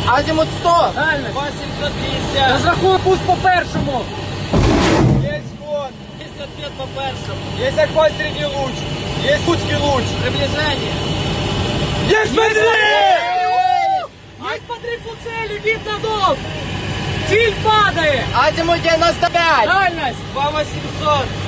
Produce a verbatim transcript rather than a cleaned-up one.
Азимут сто. Дальность. два сімсот п'ятдесят. Розрахунок пуск по першому. Есть ход. Есть ответ по першому. Есть охват средний луч. Есть узкий луч. Приближение. Есть подрыв! Есть подрыв у цели, видно дом. Ціль падає. Азимут девяносто пять. Дальность. два восемьсот.